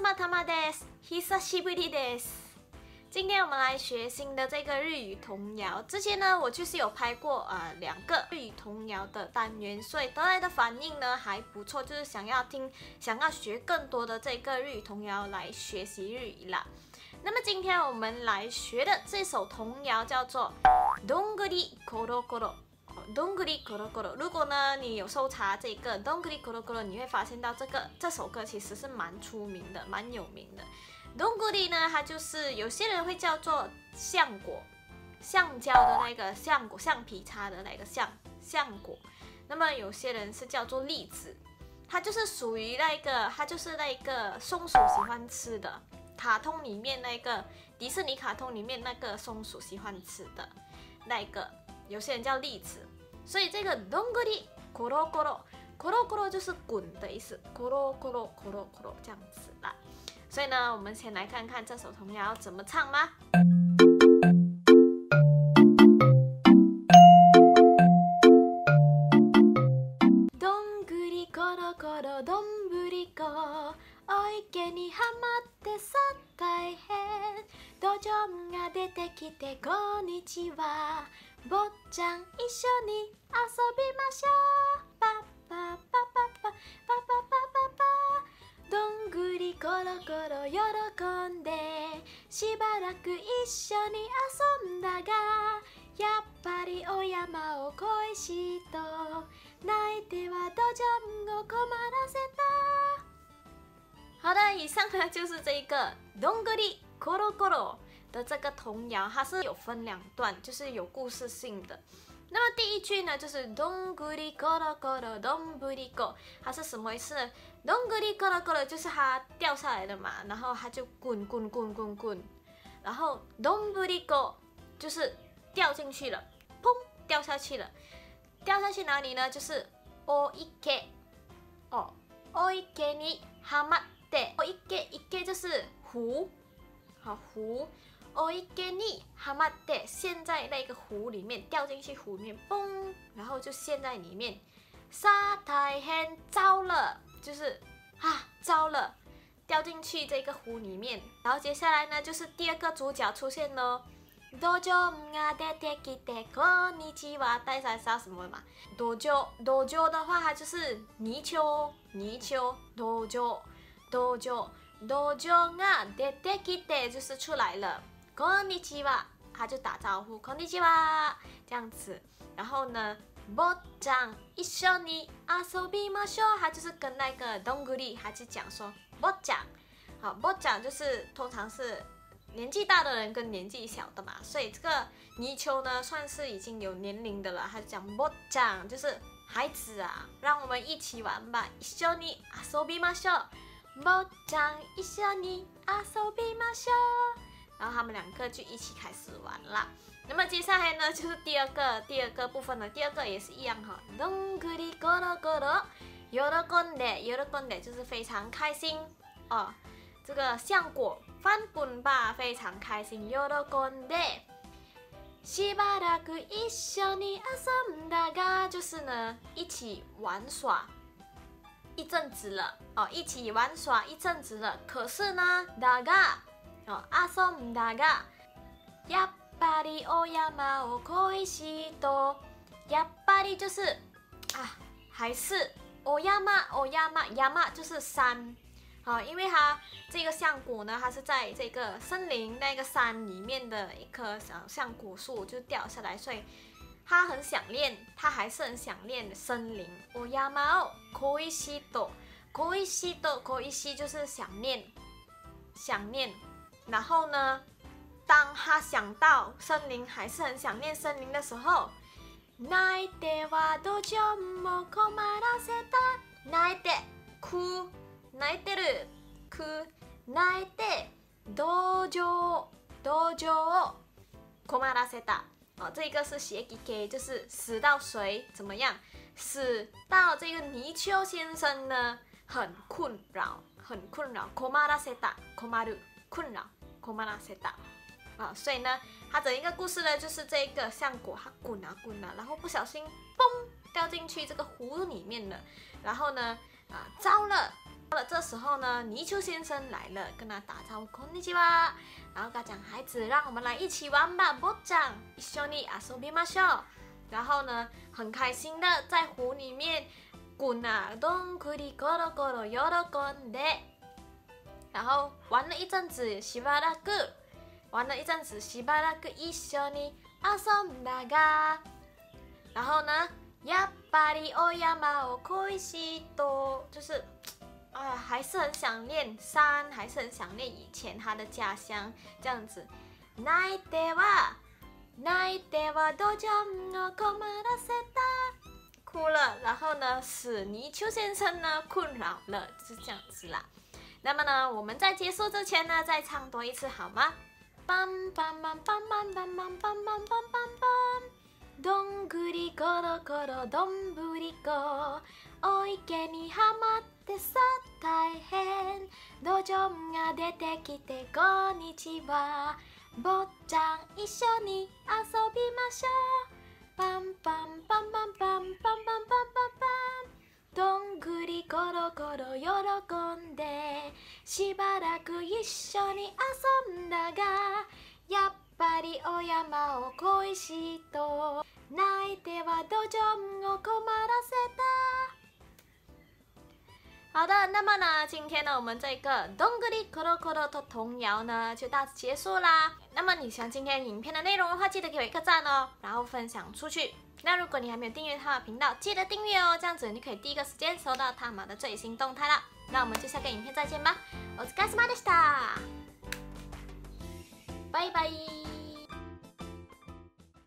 またまです。久しぶりです。今天我们来学新的这个日语童谣。之前呢，我就是有拍过2个日语童谣的单元，所以得来的反应呢还不错，就是想要学更多的这个日语童谣来学习日语啦。那么今天我们来学的这首童谣叫做どんぐりころころ。どんぐりころころ。如果呢你有搜查这个どんぐりころころ，你会发现到这首歌其实是蛮出名的，蛮有名的。どんぐり呢，它就是有些人会叫做橡果，橡胶的那个橡果，橡皮擦的那个橡果。那么有些人是叫做栗子，它就是属于它就是那个松鼠喜欢吃的，卡通里面那个迪士尼卡通里面那个松鼠喜欢吃的那个，有些人叫栗子。所以这个どんぐりコロコロ，コロコロ就是滚的意思，コロコロコロコロ这样子啦。所以呢，我们先来看看这首童谣怎么唱吗？どんぐりころころどんぶりこ、お池にはまってさ大変。ドジョンが出てきてこんにちは。坊ちゃん一緒に遊びましょう。パッパッパッパッパッパッパッパッパッ。どんぐりころころ喜んでしばらく一緒に遊んだが、やっぱりお山を恋しと泣いてはドジョンを困らせた。好的，以上呢就是这个どんぐりころころ的这个童谣，它是有分2段，就是有故事性的。那么第一句呢，就是どんぐりころころどんぶりこ，它是什么意思呢？どんぐりころころ就是它掉下来的嘛，然后它就滚滚滚滚滚，然后どんぶりこ就是掉进去了，砰，掉下去了。掉下去哪里呢？就是お池哦，お池にはまって，お池就是湖，好湖。お池にはまって，陷在那个湖里面，掉进去湖里面，嘣，然后就陷在里面。さ大変，糟了，就是糟了，掉进去这个湖里面。然后接下来呢，就是第2个主角出现咯。ドジョンが出てきてこんにちは，大家知道什么吗？ドジョ的话，它就是泥鳅，ドジョが出てきて就是出来了。こんにちは，他就打招呼，こんにちは这样子。然后呢，坊ちゃん一緒に遊びましょう，他就是跟那个どんぐり，他就讲说坊ちゃん，好，坊ちゃん就是通常是年纪大的人跟年纪小的嘛，所以这个泥鳅呢算是已经有年龄的了，他就讲坊ちゃん就是孩子啊，让我们一起玩吧，一緒に遊びましょう，坊ちゃん一緒に遊びましょう。然后他们2个就一起开始玩啦。那么接下来呢，就是第二个部分了。第2个也是一样哈，どんぐりころころ喜んで就是非常开心哦。这个橡果翻滚吧，非常开心。喜んでしばらく一緒に遊んだが，就是呢一起玩耍一阵子了哦，一起玩耍一阵子了。可是呢，だが遊んだがやっぱりお山を恋しいと，やっぱり就是还是お山就是山，好，因为它这个橡果呢，它是在这个森林那个山里面的一棵橡果树就掉下来，所以他还是很想念森林。お山を恋しいと，恋しい就是想念。然后呢，当他想到森林，还是很想念森林的时候，泣いてはドジョンも困らせた。泣いて哭，泣いてる哭，泣いてドジョを困らせた。哦，这个是写给 K， 就是使到谁怎么样？使到这个泥鳅先生呢很困扰，困らせた，困扰。所以呢，它整一个故事呢，就是这个橡果它滚啊，然后不小心嘣掉进去这个湖里面了，然后呢，糟了， 了，这时候呢，泥鳅先生来了，跟他打招呼，こんにちは。然后跟他讲，孩子，让我们来一起玩吧，坊ちゃん、一緒に遊びましょう。然后呢，很开心的在湖里面滚啊，どんぐりころころ喜んで。然后玩了一阵子，しばらく玩了一阵子，しばらく一緒に遊んだが。然后呢，やっぱりお山を恋しいと，就是还是很想念山，还是很想念以前他的家乡，这样子。泣いてはドジョンを困らせた，哭了，然后呢，使泥鳅先生呢困扰了，就是这样子啦。那么呢，我们在结束之前呢，再唱多一次好吗？梆梆梆梆梆梆梆梆梆梆梆梆。どんぐりころころどんぶりこ、お池にはまってさ大変。ドジョンが出てきてこんにちは。坊ちゃん一緒に遊びましょう。パンパンパンパンパンパンパンパンパンパン。どんぐりころころ喜んで、しばらく一緒に遊んだが、やっぱりお山を恋しいと、泣いてはドジョンを困らせた。好的，那么呢，今天呢，我们这个どんぐりころころ的童谣呢，就到此结束啦。那么你喜欢今天影片的内容的话，记得给我一个赞哦，然后分享出去。那如果你还没有订阅他的频道，记得订阅哦，这样子你可以第一个时间收到他们的最新动态啦。那我们就下个影片再见吧，お疲れ様でした，拜拜。